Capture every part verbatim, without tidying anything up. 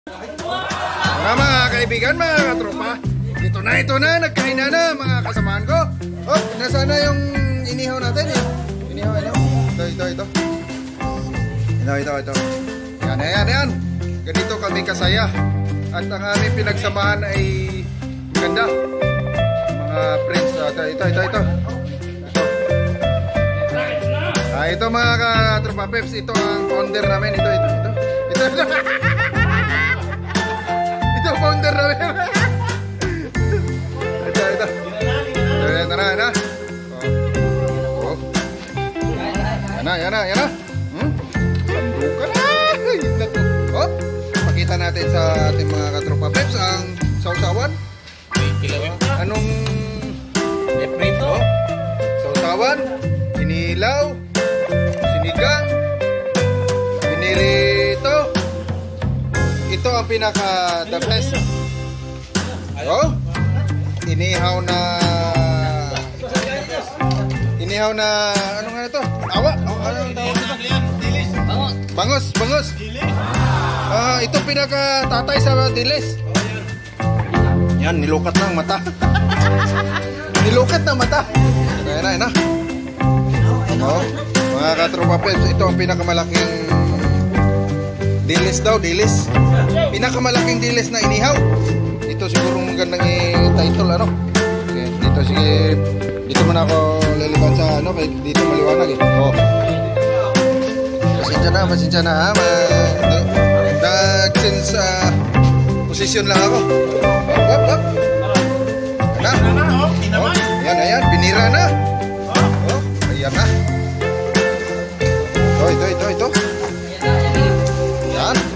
Mga mga kaibigan, mga katropa, ito na, ito na, nagkain na na mga kasamaan ko. Oh, nasaan na yung inihaw natin eh. Inihaw, inihaw. Ito, ito, ito. Ito, ito, ito. Yan, yan, yan. Ganito kami kasaya. At ang aming pinagsamahan ay maganda. Mga friends, ito, ito, ito, ito. Ah, ito mga katropa peps, ito ang founder namin. Ito, ito, ito. Ito, ito. Ito ang founder namin. Ito, ito. Ito, ito na, ito na. Oh. Oh. Yan na, yan na, yan na. Hmm? Sandukan. Ay, nato. Oh. Pakita natin sa ating mga katropa peps ang sausawan. Anong prito? Oh. Sausawan, inilaw, sinigang, pinirito. Ito ang pinaka the best. Oh, inihaw na inihaw na ano nga ito? Awa. Oh, ano ang tawag nito? Bangos, bangos. Ah, ito pinaka tatay sa dilis. Yan, nilukat na ang mata. Nilukat na mata. Ayan na, ayan na. Oh, mga katropa peps, ito ang pinakamalaking dilis daw, dilis. Pinakamalaking dilis na inihaw. Ito siguro magandang i-title, ano? Okay, dito sige, dito muna ako liliban sa ano, dito maliwanag eh. Oh. Pasensya na, pasensya na ha. Nag-change sa position lang ako. Hop, hop, hop. Ayan na. Oh, ayan, ayan, binira na. Oh, ayan na. Oh, ito, ito, ito. Yan.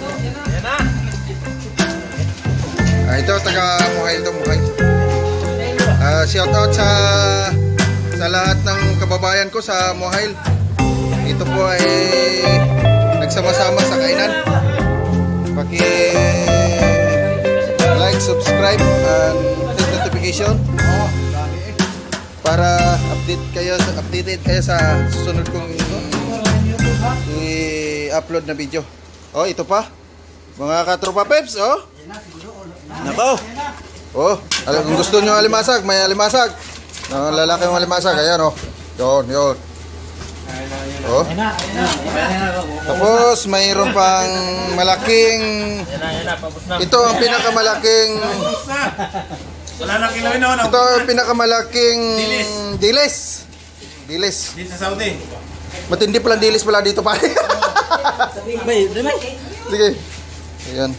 Ah, ito, taga Muhail to, Muhail. Ah, shout out sa sa lahat ng kababayan ko sa Muhail. Ito po ay nagsama-sama sa kainan. Paki like, subscribe, and hit notification para update kayo, updated kayo sa susunod kong i-upload na video. Oh, ito pa. Mga katropa peps, oh. Nako. Oh, kung gusto nyo alimasag, may alimasag. Ang lalaki ng alimasag, ayan oh. Yun, yun. Oh. Tapos mayroon pang malaking, ito ang pinakamalaking, ito ang pinakamalaking dilis. Dilis. Dito sa Saudi. Matindi palang dilis pala dito pa. Sige. Ayan.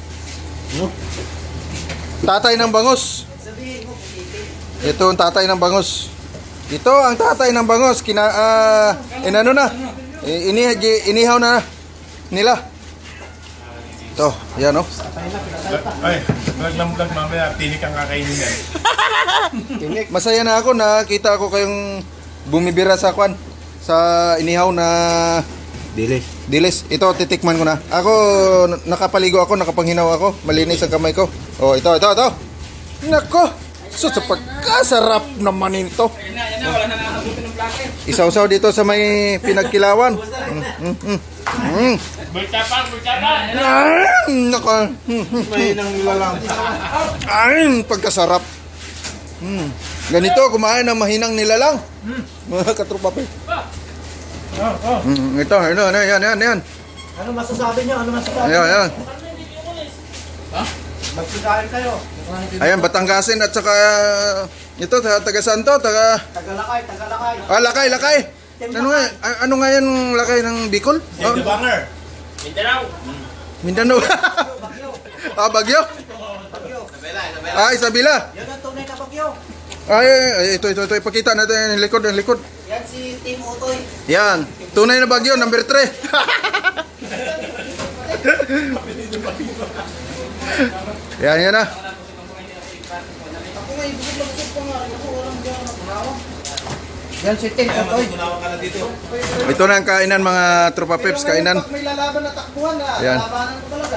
Tatay ng bangus. Ito ang tatay ng bangus. Ito ang tatay ng bangus. Kina, uh, inano na. Ini, inihaw na nila. Ito. Ayan o. Ay, vlog lang vlog mamaya. Tinik ang kakainin yan. Masaya na ako. Nakita ko kayong bumibira sa kwan. Sa inihaw na dilis. Dilis. Ito, titikman ko na. Ako, nakapaligo ako, nakapanghinaw ako. Malinis ang kamay ko. Oh, ito, ito, ito. Nako. So, sa pagkasarap naman ito. Oh. Isaw-saw dito sa may pinagkilawan. Mm, mm, mm. Mm. Bultapan, bultapan. Nako. May nang nilalang. Ay, pagkasarap. Mm. Ganito, kumain ng mahinang nilalang. Mga katropa pa. Oh, oh. Mm, ito, ito, ano, yan, yan, yan. Ano masasabi niyo? Ano masasabi? Ayan, ayan. Ha? Magsigahin kayo. Ayan, Batanggasin at saka ito, taga Santo, taga Tagalakay, Tagalakay. Ah, Lakay, Lakay. Ano nga, ano nga yan Lakay ng Bicol? Oh. Banger. Mindanao. Mindanao. Ah, Bagyo. Bagyo. Ah, Isabela. Yan ang tunay na Bagyo. Ay, ay, ito, ito, ito, ipakita natin yung likod, yung likod. Yan si Team Utoy. Yan, tunay na Bagyo, number three. Yan, yan na. Ako nga, ibigay magsip pa nga. Ako, walang diyan na punawa. Yan si Team Utoy. Ito na ang kainan mga tropa peps, kainan. Pag may lalaban na takbuhan na, Yan. lalabanan ko talaga.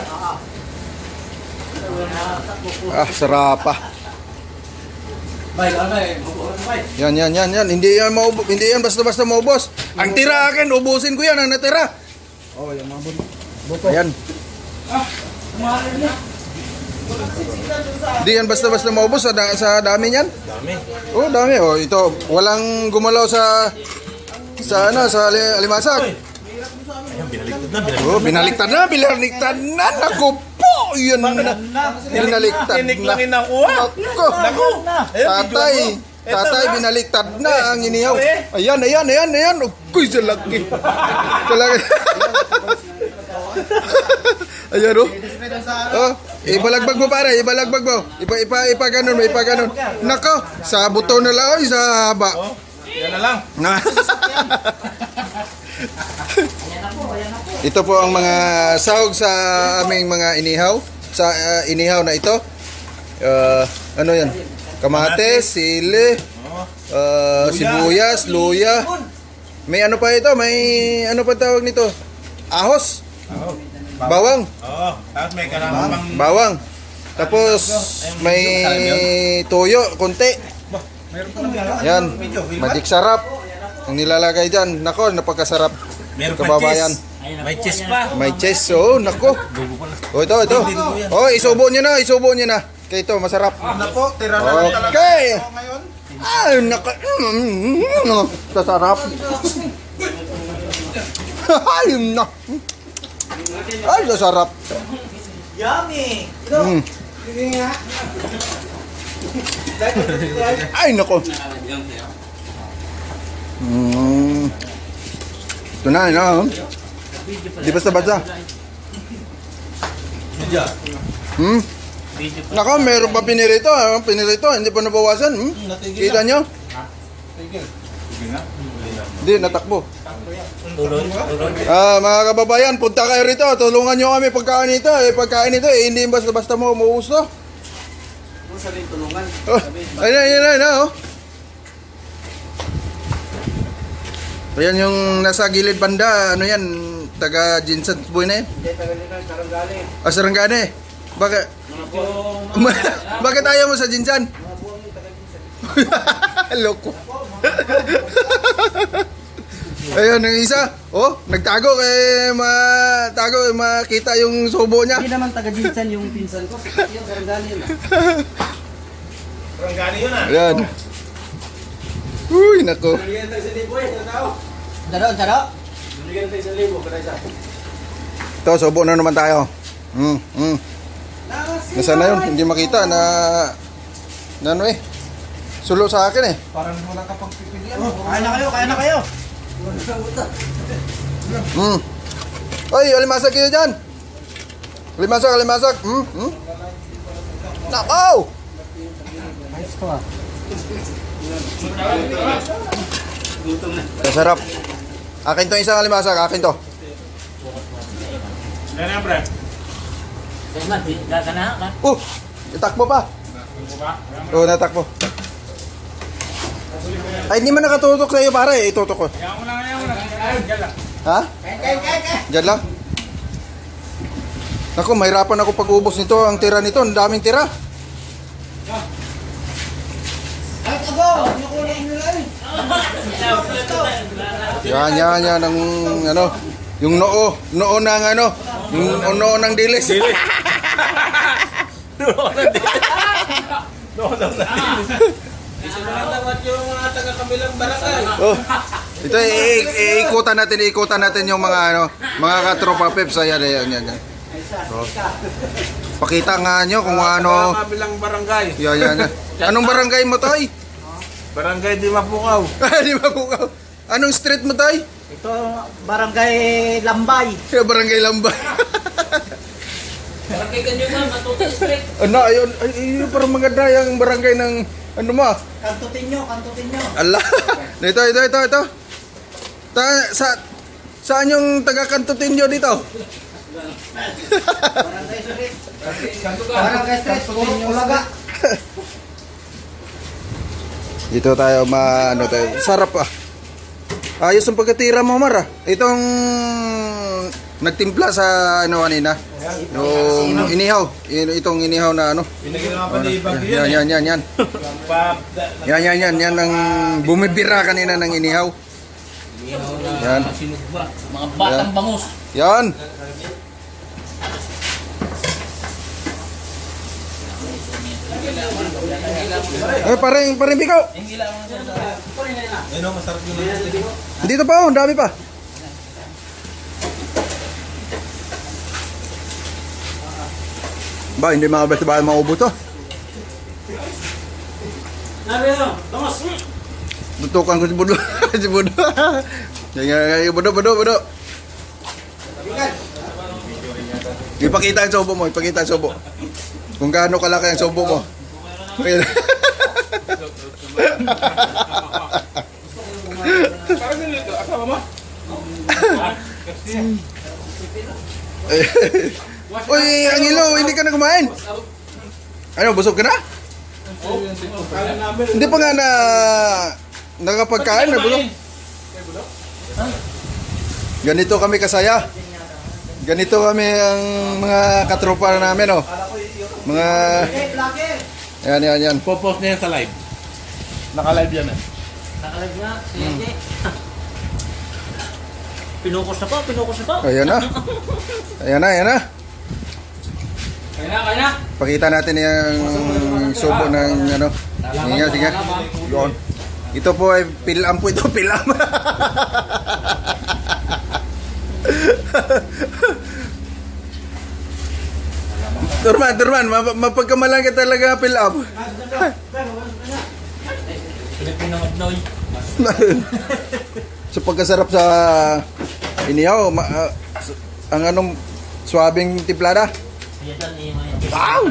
Ah, sarapa. Bay, ano eh? Yan, yan, yan, yan. Hindi yan maubos, hindi yan basta-basta maubos. Ang tira akin, ubusin ko yan ang natira. Oh, yung mga buto. Ayan. Ah, kumain na. Di yan basta-basta maubos sa, da sa dami niyan. Dami. Oh, dami. Oh, ito walang gumalaw sa sa ano sa ali alimasag. Ayan, binaliktad na, binaliktad Oh, binaliktad na, binaliktad na. Naku po, yun na. Binaliktad Tinik na. lang inakuha. Naku. Naku. Ayan, Tatay, video mo. tatay, Eto na. binaliktad na ang inihaw. Ito, Ayan, ayan, ayan, ayan. Uy, sa laki. Sa laki. Ayan, oh. Oh, ibalagbag mo pare, ibalagbag mo. Ipa, ipa, ipa, ganun, ipa, ganun. Nako, sa buto na lang, oy, sa haba. Oh, yan na lang. Na. Ito po ang mga sahog sa aming mga inihaw. Sa uh, inihaw na ito. Uh, ano yan? Kamates, sili, Oh, uh, sibuyas, luya. May ano pa ito? May ano pa tawag nito? Ahos, oh. bawang, Oo, at may kalaman pang... bawang. Tapos may toyo, konti. Meron pa lang Yan, magic sarap. Ang nilalagay dyan. Nako, napakasarap. Meron pa Kababayan. cheese. May cheese pa. May cheese, oh, nako. Oh, ito, ito. Oh, isubo nyo na, isubo nyo na. Kaya ito, masarap. Ano po, tira na lang talaga Okay. ako ngayon. Ay, naka... Mm, masarap. Ay, na. Ay, masarap. Yummy! Ito, Mm. sige nga. Ay, nako. Mm. Ito na, ino. Di basta-basta. Hmm? Nako, meron pa pinirito. ah. Pinirito, hindi pa nabawasan. Hmm? Kita nyo? Hindi, natakbo. Ah, mga kababayan, punta kayo rito. Tulungan nyo kami pagkain ito. Eh, pagkain ito, eh, hindi basta-basta mo umuus to. Sa rin tulungan. Oh, ayun, ayun, ayun, ayun, oh. Ayan yung nasa gilid banda, ano yan, taga Jinsan Boy na yan. Hindi, tagal nila, Saranggali. Ah, Sarangani. Bakit? Bakit ayaw mo sa Jinsan? Mga buwang yung tagal Jinsan. Loko. Ayun, yung isa. Oh, nagtago kay matago, makita yung subo niya. Hindi naman taga Jinsan yung pinsan ko. Yung Saranggali yun. Sarangani yun ah. Ayan. Uy, nako. Bigyan tayo sa libo eh, tao. Daro, daro. Bigyan tayo sa libo, kada isa. Ito, subo na naman tayo. Hmm, hmm. Nasaan na yun? Hindi makita na... Na ano eh. Sulo sa akin eh. Parang wala ka pang pipilian. Kaya na kayo, kaya na kayo. Hmm. Oy, alimasag kayo dyan. Alimasag, alimasag. Hmm, hmm. Nakaw! Ayos ko ah. Masarap. Akin to isang alimasag, akin to. Yan yan, pre. Uh, itakbo pa. Oo, oh, natakbo. Ay, hindi man nakatutok sa'yo pare. Itutok ko. Kaya mo lang, kaya mo lang. Diyan lang. Ha? Kaya, kaya, kaya, kaya. Diyan lang. Naku, mahirapan ako pag-ubos nito. Ang tira nito, ang daming tira. Ay, abo! Nakulang nila eh. Yan, yan, yan. Ang ano, yung noo. Noo ng ano. Yung noo ng dilis. Noon na din. Noon na din. Dapat yung mga taga-kabilang barangay. Oh. Ito, i- i- iikutan natin, iikutan natin yung mga ano, mga katropa peps. Ayan, ayan, ayan. ayan. Oh. Pakita nga nyo kung ano. Kabilang barangay. Yan, yan, yan. Anong barangay mo, Toy? Barangay Di Mapukaw. Di ba po? Anong street mo, Toy? Ito, barangay Lambay. Barangay Lambay. Barangay Kanyungan, Matuto Street. Ano, ayun, ay, ay, parang maganda yung barangay ng, ano mo, Kantutin nyo, kantutin nyo. ala. Ito, ito, ito, ito. Ta, sa, saan yung taga-kantutin nyo dito? Barangay Street. Barangay Street, Ulaga. Dito tayo, ma, ano tayo, sarap ah. Ayos ang pagkatira mo, Mar ah. Itong, nagtimpla sa, ano, kanina. Yung inihaw. Itong inihaw na, ano. Pinagin naman pa ni Bagyo Yan, yan, yan, yan. Pa- Yan, yan, yan, yan ang bumibira kanina ng inihaw. Yan. Sinugba. Mga batang Yan. bangus. Yan. Eh, paring, paring Biko. Ayun o, masarap yung mga. Dito pa oh, ang dami pa. Ba, hindi mga basta-basta maubo to. Tutukan ko si Budo. Si Budo. Yan, Budo, Budo, Budo. Ipakita ang sobo mo, ipakita ang sobo. Kung gaano kalaki ang sobo mo. Parang ganito, asama mo? Uy, ang ilo, hindi ka na kumain. Ano, busog ka na? Hindi pa nga na nakapagkain na busog. Ganito kami kasaya. Ganito kami ang mga katropa namin, oh. Mga... Yan, yan, yan. Po-post na yan sa live. Naka-live yan eh. Nakalag nga, sige. Pinukos na po, pinukos na po. Ayan na. Ayan na, ayan na. Kaya na, kaya na. Pakita natin yung subo ng ano. Sige, sige. Yun. Ito po ay pilam po ito, pilam. Turman, Turman, mapagkamalan ka talaga pilam. Pinapinamagnoy. Sa pagkasarap sa inihaw, ma, uh, ang anong swabing tiplada. Wow!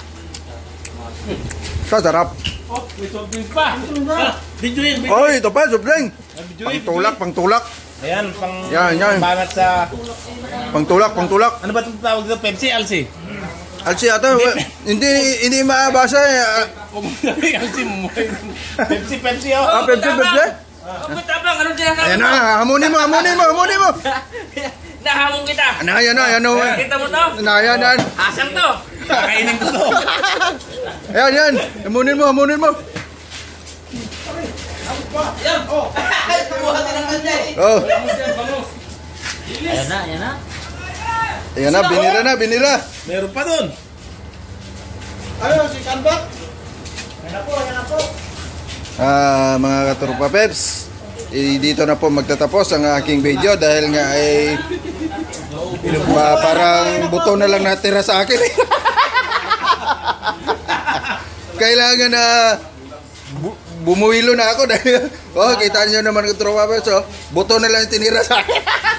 Sarap. Oh, may soft drink pa. Video yun, video. Oy, ito pa, subling. Pangtulak, pangtulak. Ayan, pang... Yan, yan. Banat sa... Pangtulak, pangtulak. Ano ba itong tawag dito? Pepsi, Alsi? Alsi ata, hindi hindi maabasa eh. Alsi, mumuhay. Pepsi, Pepsi, oh. Ah, Pepsi, Pepsi. Ang tabang, anong sinasabi? Ayan na, hamunin mo, hamunin mo, hamunin mo. Nahamon kita. Ano, ayan na, ayan na. Kita mo to? Ano, ayan, ayan. Asang to. Kakainin ko to. Ayan, ayan. Hamunin mo, hamunin mo. Yan. Oh, kumuha din ang kanya eh. Oh, Ayan na, ayan na. ayan na, binira na, binira. Meron pa dun. Ano, si Kanbat? Ayan na po, ayan na po. Ah, mga katropa peps, eh, dito na po magtatapos ang aking video dahil nga ay pa, parang buto na lang natira sa akin. Kailangan na bu- bumuhilo na ako dahil oh, kita niyo naman katropa peps, oh, buto na lang tinira sa akin.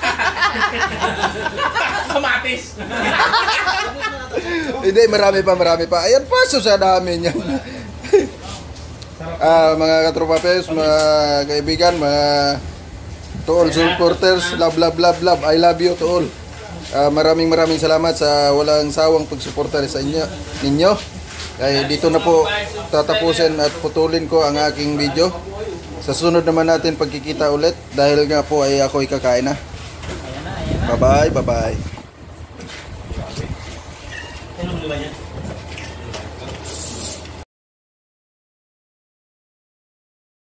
Kamatis. Hindi, marami pa, marami pa. Ayan pa, so sa dami niyan. Ah, mga katropa peps, mga kaibigan, mga to all supporters, love, love, love, love, I love you to all. Ah, maraming maraming salamat sa walang sawang pagsuporta sa inyo, ninyo. Kaya dito na po tatapusin at putulin ko ang aking video. Sa sunod naman natin pagkikita ulit dahil nga po ay ako ikakain na. Bye bye, bye bye. Anong luba niya?